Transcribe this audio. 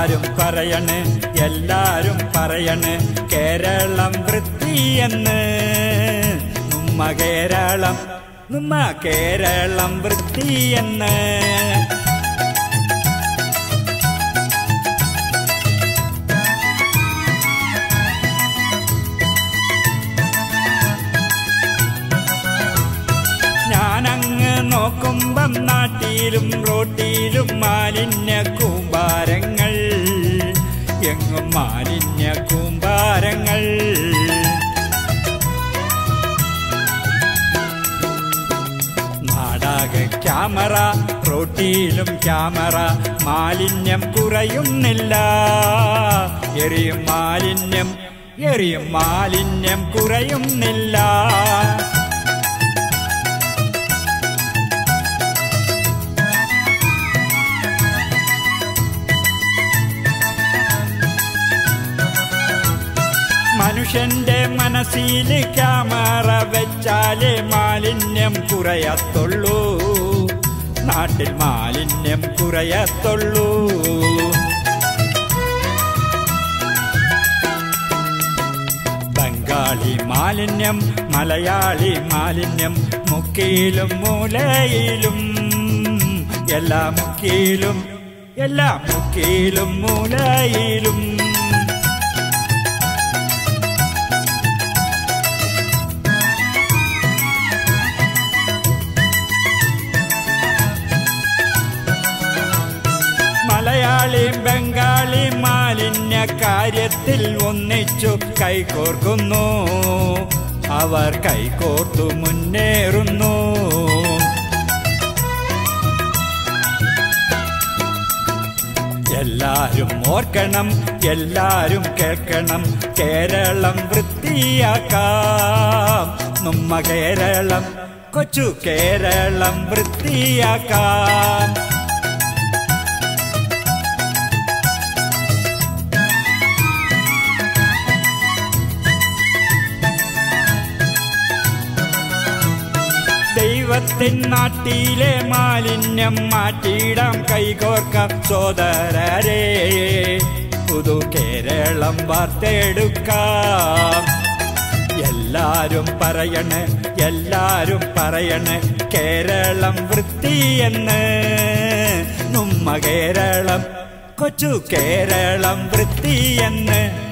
എല്ലാരും പറയണ് എല്ലാരും പറയണ് കേരളം വൃത്തിയെന്ന് നമ്മ കേരളം വൃത്തിയെന്ന് ഞാനങ്ങ് നോക്കുമ്പം നാട്ടിലും റോട്ടിലും മാലിന്യ കൂമ്പാരങ്ങൾ എങ്ങും മാലിന്യ കൂമ്പാരങ്ങൾ നാടാകെ ക്യാമറ റോട്ടിലും ക്യാമറ മാലിന്യം കുറയുന്നില്ല എറിയും മാലിന്യം കുറയുന്നില്ല മനുഷ്യന്റെ മനസ്സിൽ ക്യാമറ വെച്ചാലേ മാലിന്യം കുറയത്തുള്ളൂ നാട്ടിൽ മാലിന്യം കുറയത്തുള്ളൂ ബംഗാളി മാലിന്യം മലയാളി മാലിന്യം മുക്കിലും മൂലയിലും എല്ലാ മുക്കിലും മൂലയിലും മലയാളിയും ബംഗാളി മാലിന്യ കാര്യത്തിൽ ഒന്നിച്ചു കൈകോർക്കുന്നു അവർ കൈകോർത്തു മുന്നേറുന്നു എല്ലാരും ഓർക്കണം എല്ലാരും കേൾക്കണം കേരളം വൃത്തിയാക്കാം നമ്മ കേരളം കൊച്ചു കേരളം വൃത്തിയാക്കാം ദൈവത്തിൻ നാട്ടിലെ മാലിന്യം മാറ്റിയിടാം കൈകോർക്കാം സോദരരെ പുതു കേരളം വാർത്തെടുക്കാം എല്ലാരും പറയണ് കേരളം വൃത്തിയെന്ന് നമ്മ കേരളം കൊച്ചു കേരളം വൃത്തിയെന്ന്